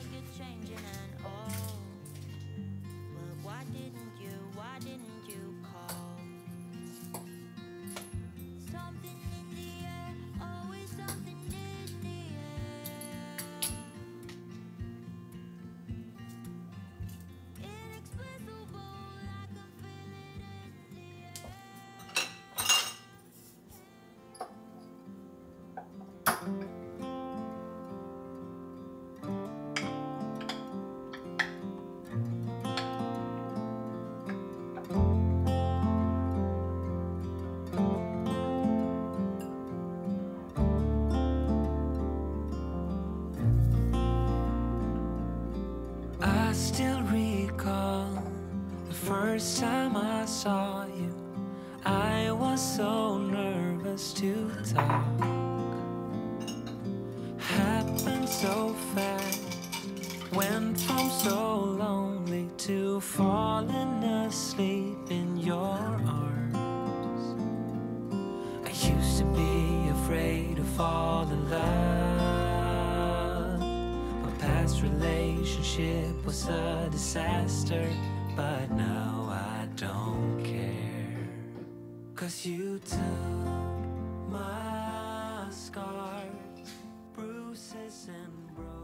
like you're changing and all. But why didn't you call? Something in the air, always something in the air. Inexplicable, I can feel it in the I still recall the first time I saw you. I was so nervous to talk. Happened so fast. Went from so lonely to falling asleep in your arms. I used to be afraid to fall in love. My past relationship was a disaster, but now I don't care. 'Cause you took my scars, bruises and broken.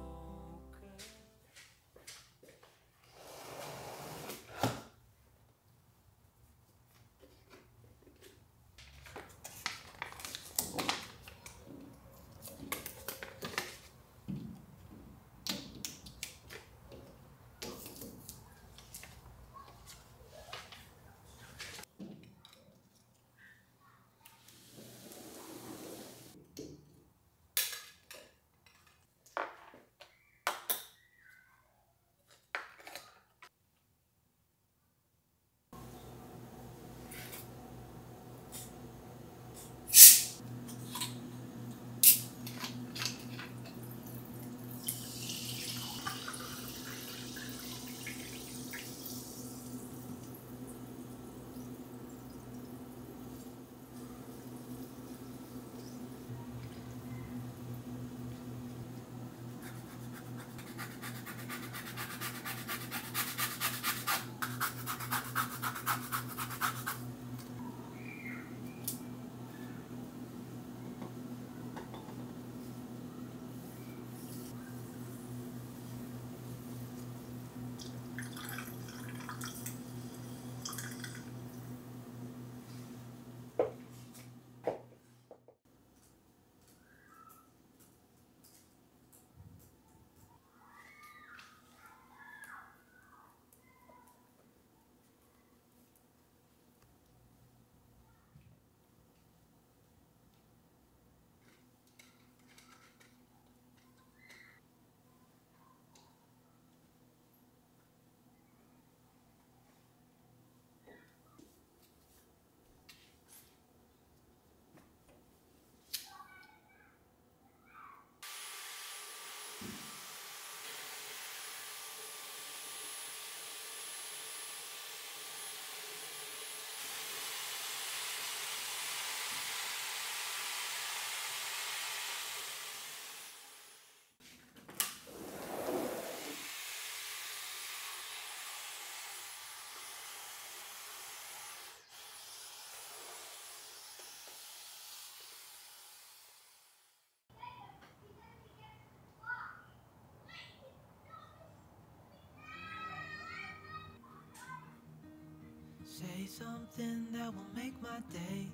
Say something that will make my day,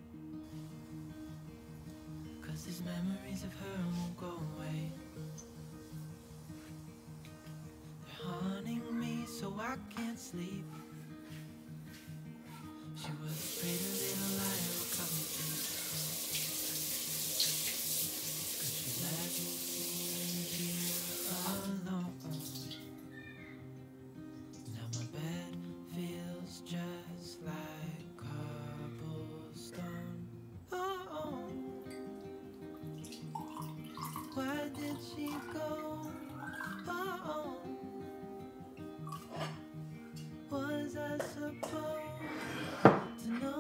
'cause these memories of her won't go away. They're haunting me so I can't sleep. She was a pretty little liar who cut me deep. 'Cause she left me here alone. Now my bed feels just like cobblestone. Oh, where did she go? Oh, was I supposed to know?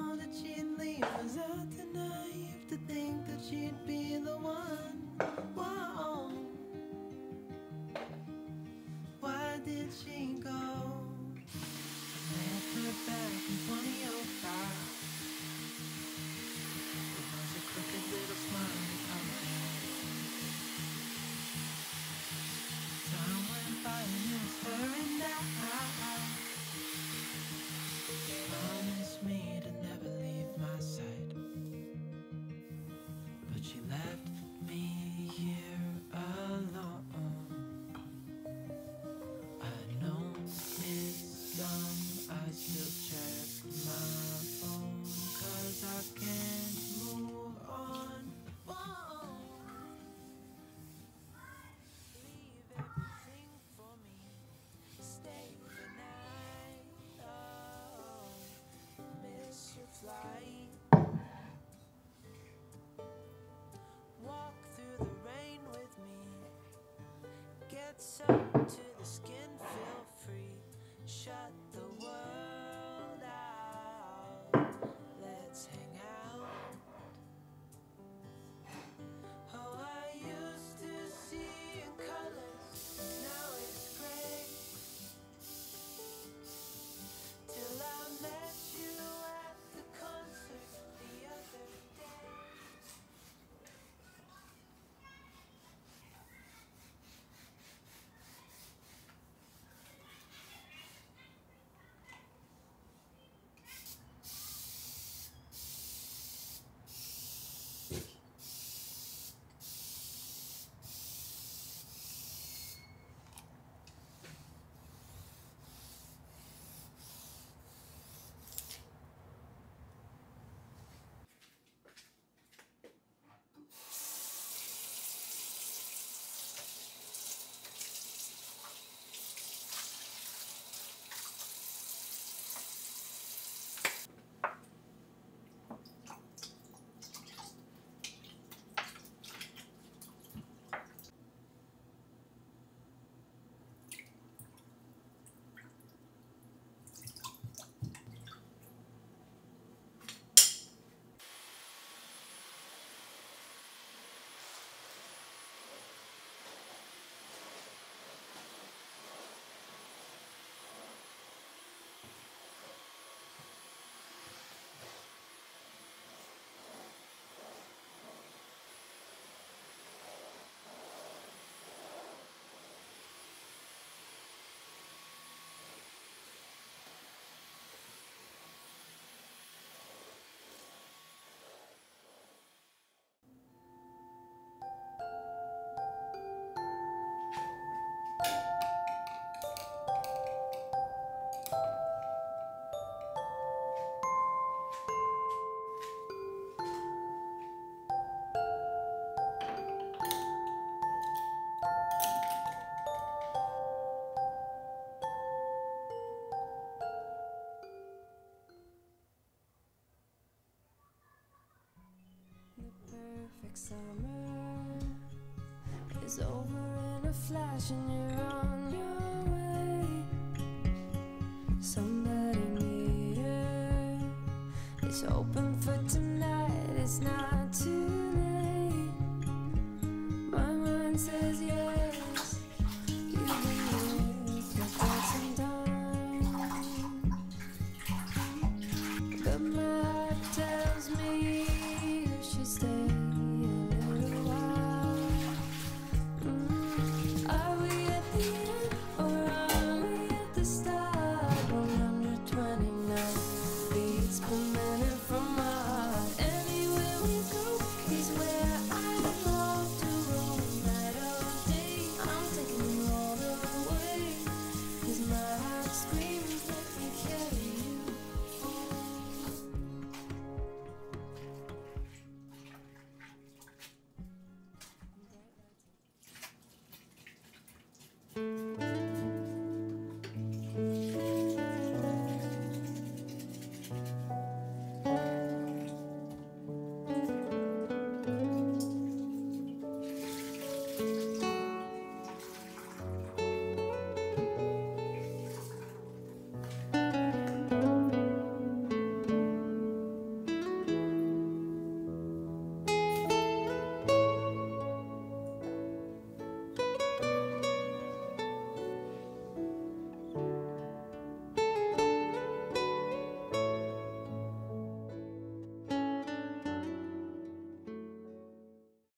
flash and you're on your way. Somebody near, it's open